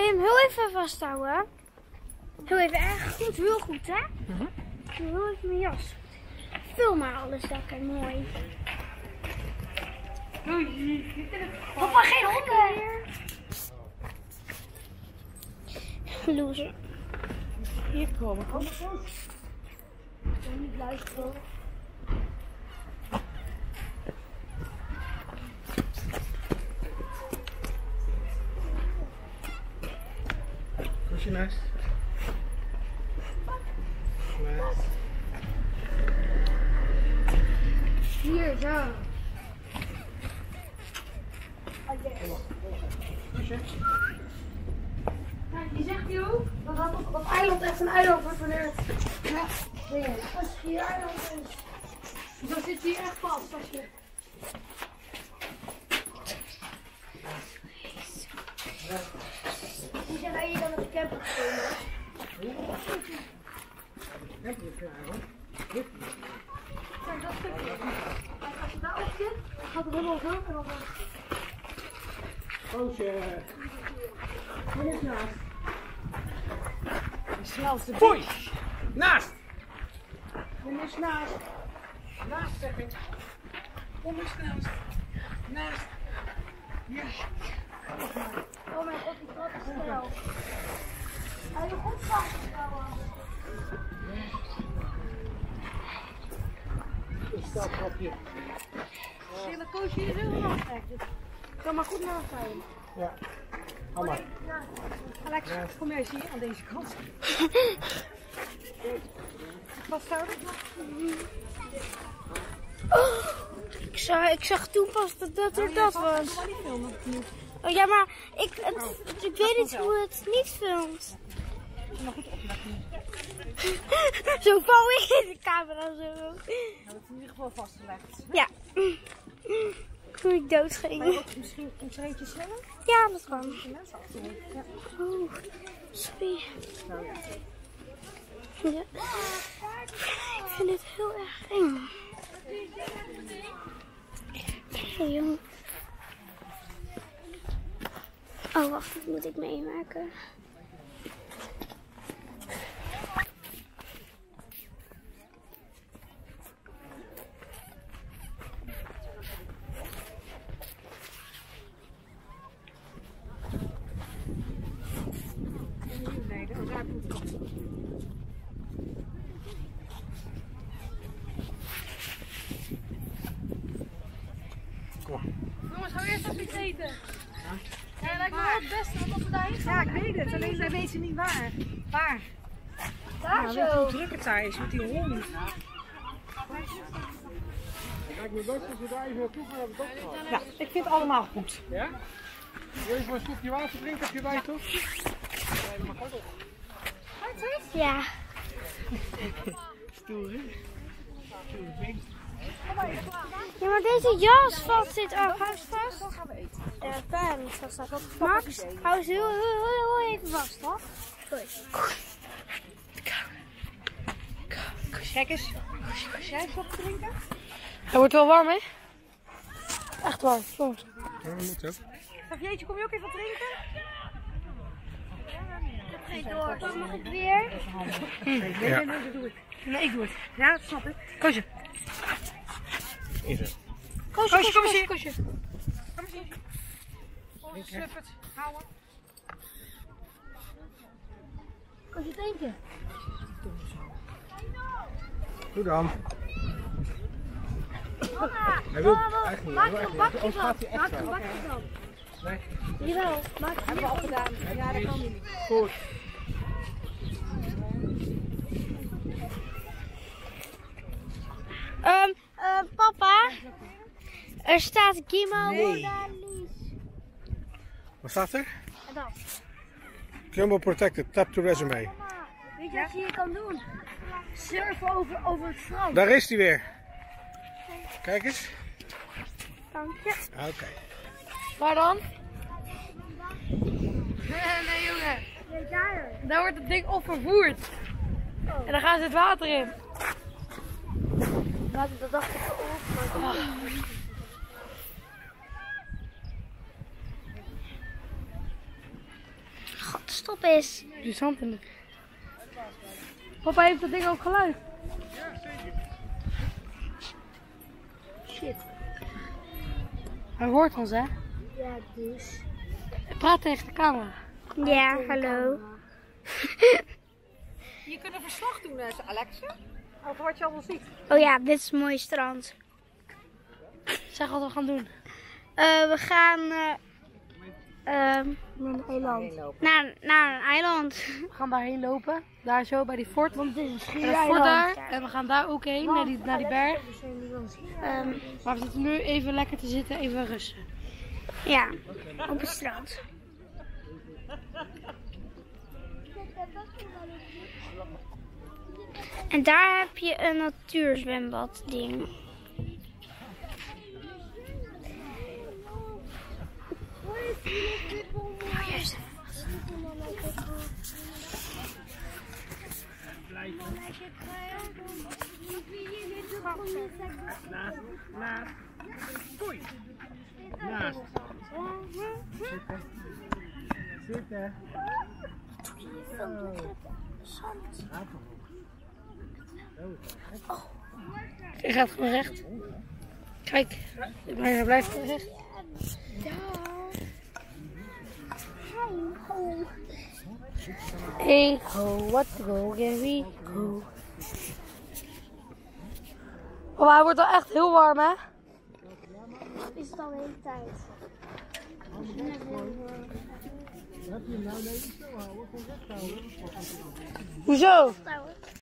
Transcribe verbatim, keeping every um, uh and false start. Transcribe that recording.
je hem heel even vasthouden? Heel even erg goed, heel goed hè? Uh-huh. Ik doe heel even mijn jas. Vul maar alles lekker mooi. Papa, geen honden! Loser. Hier komen. Kom goed. Ik wil niet luisteren. Kusje naast. Naast. Hier, zo. Kusje. Je zegt joh, dat dat op dat eiland echt een eiland wordt wanneer het ja, als hier eiland is. Dus dan zit je hier echt vast als je. Die zeggen hier dan op de camper komen. Kijk, dat stukje. En als je daar op zit, dan gaat het helemaal zo en dan. Koosje. Dit is naast. De snelste Foei! Naast! Dit is naast. Naast zeg ik. Kom eens naast. Naast. Ja. Oh mijn god, die trap is snel. Hij is goed vastgehouden. Een stapje. Zie dat Koosje hier heel veel aftrekt. Dus ga maar goed naar zijn. Ja. Ga maar. Alex, kom jij eens hier aan deze kant. Vasthouden? Oh, ik, zag, ik zag toen pas dat dat er dat was. Oh ja, maar ik, het, ik weet niet hoe het niet filmt. Maar goed opletten. Zo val ik in de camera zo. Nou, dat is in ieder geval vastgelegd. Ja. Toen ik dood ging. Maar misschien een treetje sneller? Ja, dat kan. Ja. Oeh, sorry. Nou, ja. Ja. Ik vind het heel erg eng. Zo jong. Oh, wacht, dat moet ik meemaken. Nee, daar daar moet het. Jongens, gaan we eerst even iets eten. Ja, dat lijkt me wel het beste, want als we daarheen gaan. Ja, ik weet het. Alleen wij weten niet waar. Waar? Daar Nou, weet je zo. hoe druk het daar is met die hond? Het lijkt me best als we daar even naartoe gaan, hebben we het opgehaald. Ja, ik vind het allemaal goed. Ja? Wil je even een slokje water drinken? Heb je bij toch? Ja. Stoer, hè? Stoer, vink. Ja, maar deze jas valt zit ook. Hou eens vast. Dan gaan we eten. Ja, daar niet vast. Max, hou ze heel, heel, heel, heel even vast, hoor. Goed. Kijk eens. Als jij wat drinken? Het wordt wel warm, hè? Echt warm, soms. Ja, dat moet ook. Savjeetje, kom je ook even drinken? Geen door. Dan mag ik weer. Nee, nee, nee, nee, dat doe ik. Nee, ik doe het. Ja, dat snap ik. Koosje. Is het. Koosje, Koosje, kom eens hier. Koosje. Kom eens hier. Oh, snuffert. Houden. Koosje, denken. Doe dan. Mama, Hij wil mama, echt niet. maak Hij er wil een echt niet. bakje Anders van. gaat hij Maak extra. er een bakje van. Nee. Jawel, maak er Hebben we al gedaan. Ja, dat kan niet. Goed. Um, uh, papa, er staat Gima Nee. Modalis. Wat staat er? En dat. Jumbo Protected, tap to resume. Mama, weet je wat je hier kan doen? Surfen over, over het strand. Daar is hij weer. Kijk eens. Dank je. Oké. Waar dan? Nee, nee, jongen. Nee, daar. Daar wordt het ding op vervoerd. En dan gaan ze het water in. Wat, dat dacht ik ook. Maar... stop is. Die zand in de... Papa, heeft dat ding ook geluid? Shit. Hij hoort ons, hè? Ja, dus. Hij praat tegen de camera. Ja, hallo. Je kunt een verslag doen, Alexa. Over wat je allemaal ziet. Oh ja, dit is een mooi strand. Zeg wat we gaan doen. Uh, we gaan uh, uh, naar een eiland. Naar, naar een eiland. We gaan daarheen lopen. Daar zo bij die fort. Want het is een En dat fort daar. En we gaan daar ook heen, naar die, naar die berg. Um, Maar we zitten nu even lekker te zitten, even rusten. Ja, op het strand. En daar heb je een natuurzwembad ding. Oh, juist even vast. Naast, naast. Koei. Naast. Zitten. Zitten. Oh. Je gaat gewoon recht. Kijk, maar hij blijft gewoon recht. Hey ho, what go, Gary, go. Oh, hij wordt wel echt heel warm, hè? Is het al de hele tijd? Heb je hem nou nee, niet zo houden? Gewoon recht houden. Hoezo?